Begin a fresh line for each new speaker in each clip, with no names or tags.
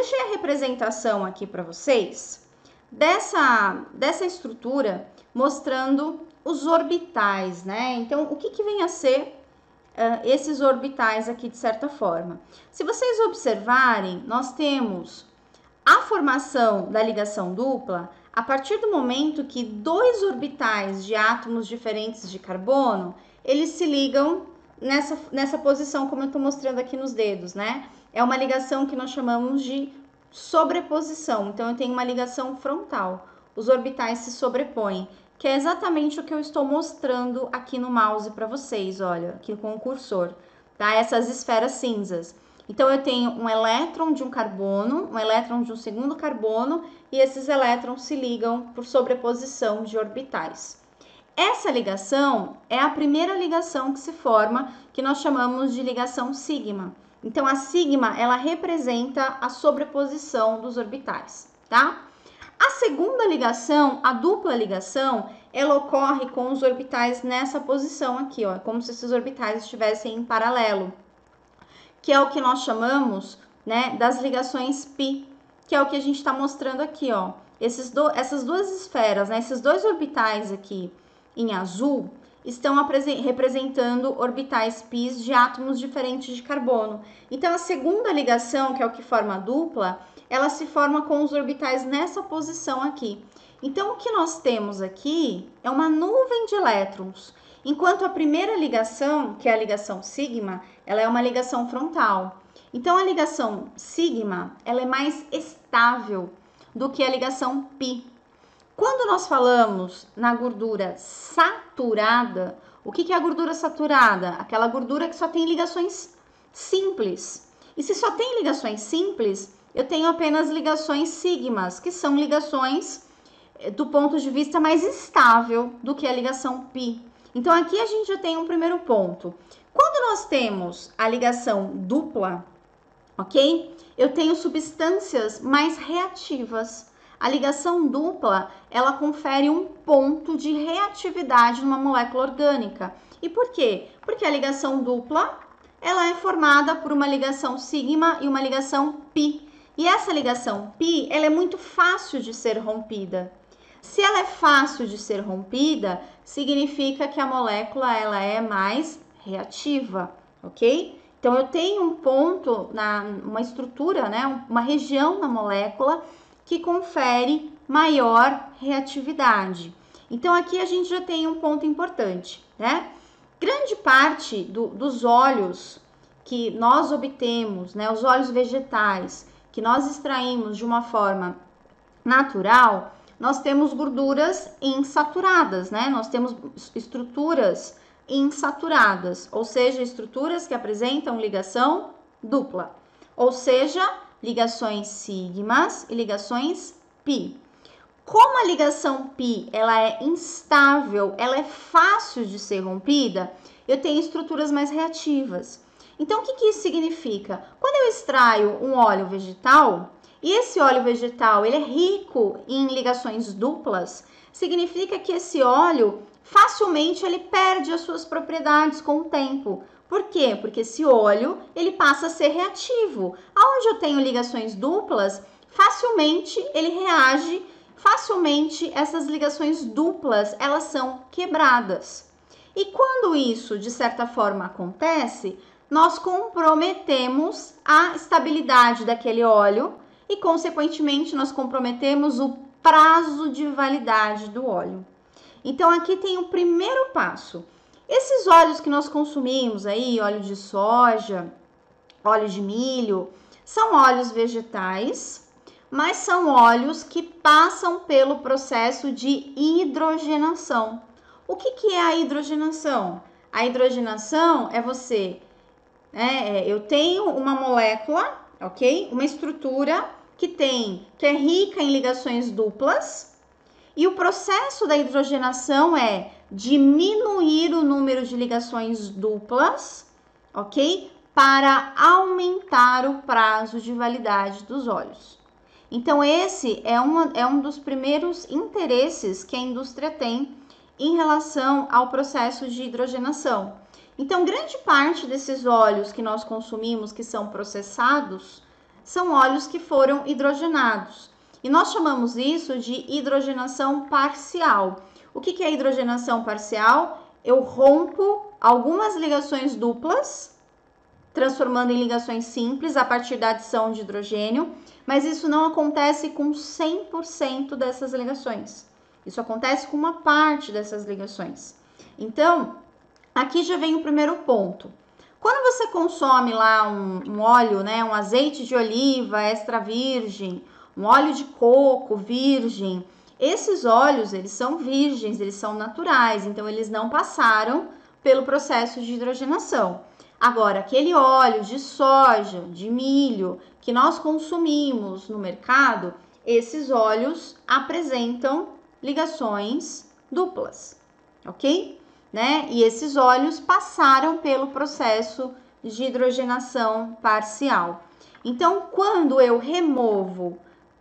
deixei a representação aqui para vocês dessa estrutura mostrando os orbitais, né? Então, o que vem a ser esses orbitais aqui de certa forma? Se vocês observarem, nós temos a formação da ligação dupla a partir do momento que dois orbitais de átomos diferentes de carbono, eles se ligam nessa posição, como eu estou mostrando aqui nos dedos, né? É uma ligação que nós chamamos de sobreposição. Então, eu tenho uma ligação frontal. Os orbitais se sobrepõem, que é exatamente o que eu estou mostrando aqui no mouse para vocês, olha, aqui com o cursor, tá? Essas esferas cinzas. Então, eu tenho um elétron de um carbono, um elétron de um segundo carbono, e esses elétrons se ligam por sobreposição de orbitais. Essa ligação é a primeira ligação que se forma, que nós chamamos de ligação sigma. Então, a sigma, ela representa a sobreposição dos orbitais, tá? A segunda ligação, a dupla ligação, ela ocorre com os orbitais nessa posição aqui, ó, como se esses orbitais estivessem em paralelo, que é o que nós chamamos, né, das ligações pi, que é o que a gente está mostrando aqui, ó. Essas duas esferas, né, esses dois orbitais aqui em azul, estão representando orbitais π de átomos diferentes de carbono. Então, a segunda ligação, que é o que forma a dupla, ela se forma com os orbitais nessa posição aqui. Então, o que nós temos aqui é uma nuvem de elétrons, enquanto a primeira ligação, que é a ligação sigma, ela é uma ligação frontal. Então, a ligação sigma, ela é mais estável do que a ligação π. Quando nós falamos na gordura saturada, o que é a gordura saturada? Aquela gordura que só tem ligações simples. E se só tem ligações simples, eu tenho apenas ligações sigmas, que são ligações do ponto de vista mais estável do que a ligação π. Então, aqui a gente já tem um primeiro ponto. Quando nós temos a ligação dupla, ok? Eu tenho substâncias mais reativas. A ligação dupla, ela confere um ponto de reatividade numa molécula orgânica. E por quê? Porque a ligação dupla, ela é formada por uma ligação sigma e uma ligação π. E essa ligação π, ela é muito fácil de ser rompida. Se ela é fácil de ser rompida, significa que a molécula, ela é mais reativa, ok? Então, eu tenho um ponto, uma estrutura, né, uma região na molécula que confere maior reatividade. Então, aqui a gente já tem um ponto importante, né? Grande parte dos óleos que nós obtemos, né, os óleos vegetais, que nós extraímos de uma forma natural, nós temos gorduras insaturadas, né? Nós temos estruturas insaturadas, ou seja, estruturas que apresentam ligação dupla, ou seja, ligações sigmas e ligações π. Como a ligação π, ela é instável, ela é fácil de ser rompida, eu tenho estruturas mais reativas. Então, o que isso significa? Quando eu extraio um óleo vegetal, e esse óleo vegetal, ele é rico em ligações duplas, significa que esse óleo, facilmente, ele perde as suas propriedades com o tempo. Por quê? Porque esse óleo, ele passa a ser reativo. Aonde eu tenho ligações duplas, facilmente ele reage, facilmente essas ligações duplas, elas são quebradas. E quando isso, de certa forma, acontece, nós comprometemos a estabilidade daquele óleo e, consequentemente, nós comprometemos o prazo de validade do óleo. Então, aqui tem o primeiro passo. Esses óleos que nós consumimos aí, óleo de soja, óleo de milho, são óleos vegetais, mas são óleos que passam pelo processo de hidrogenação. O que é a hidrogenação? A hidrogenação é eu tenho uma molécula, ok? Uma estrutura que é rica em ligações duplas, e o processo da hidrogenação é diminuir o número de ligações duplas, ok? Para aumentar o prazo de validade dos óleos. Então, esse é um dos primeiros interesses que a indústria tem em relação ao processo de hidrogenação. Então, grande parte desses óleos que nós consumimos, que são processados, são óleos que foram hidrogenados. E nós chamamos isso de hidrogenação parcial. O que é hidrogenação parcial? Eu rompo algumas ligações duplas, transformando em ligações simples a partir da adição de hidrogênio, mas isso não acontece com 100% dessas ligações. Isso acontece com uma parte dessas ligações. Então, aqui já vem o primeiro ponto. Quando você consome lá um óleo, né, um azeite de oliva extra virgem, um óleo de coco virgem, esses óleos, eles são virgens, eles são naturais, então eles não passaram pelo processo de hidrogenação. Agora, aquele óleo de soja, de milho, que nós consumimos no mercado, esses óleos apresentam ligações duplas, ok? Né? E esses óleos passaram pelo processo de hidrogenação parcial. Então, quando eu removo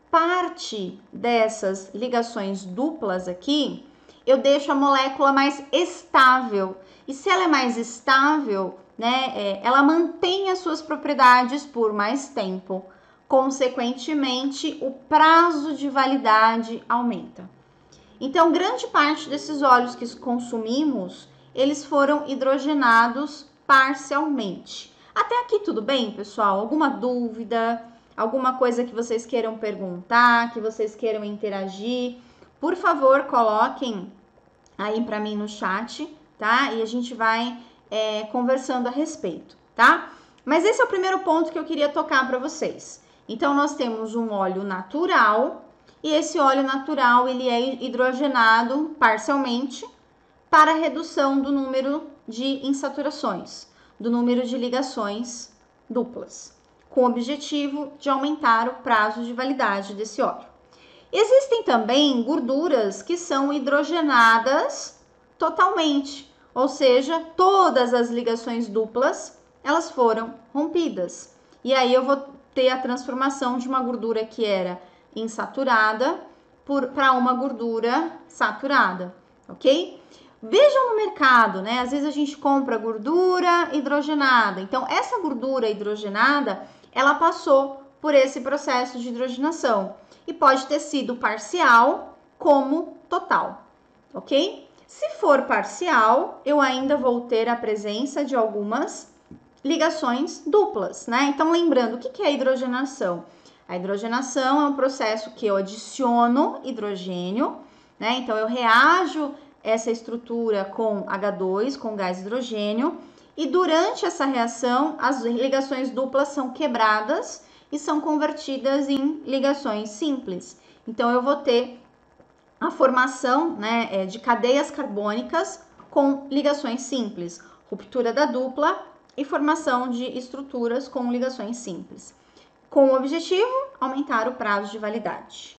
parte dessas ligações duplas aqui, eu deixo a molécula mais estável. E se ela é mais estável, né, ela mantém as suas propriedades por mais tempo. Consequentemente, o prazo de validade aumenta. Então, grande parte desses óleos que consumimos, eles foram hidrogenados parcialmente. Até aqui tudo bem, pessoal? Alguma dúvida? Alguma coisa que vocês queiram perguntar, que vocês queiram interagir? Por favor, coloquem aí para mim no chat, tá? E a gente vai conversando a respeito, tá? Mas esse é o primeiro ponto que eu queria tocar para vocês. Então, nós temos um óleo natural, e esse óleo natural, ele é hidrogenado parcialmente para redução do número de insaturações, do número de ligações duplas, com o objetivo de aumentar o prazo de validade desse óleo. Existem também gorduras que são hidrogenadas totalmente, ou seja, todas as ligações duplas, elas foram rompidas. E aí eu vou ter a transformação de uma gordura que era insaturada para uma gordura saturada, ok? Vejam no mercado, né? Às vezes a gente compra gordura hidrogenada. Então, essa gordura hidrogenada, ela passou por esse processo de hidrogenação e pode ter sido parcial como total, ok? Se for parcial, eu ainda vou ter a presença de algumas ligações duplas, né? Então, lembrando, o que é hidrogenação? A hidrogenação é um processo que eu adiciono hidrogênio, né? Então, eu reajo essa estrutura com H2, com gás hidrogênio, e durante essa reação, as ligações duplas são quebradas e são convertidas em ligações simples. Então, eu vou ter a formação, né, de cadeias carbônicas com ligações simples, ruptura da dupla e formação de estruturas com ligações simples, com o objetivo aumentar o prazo de validade.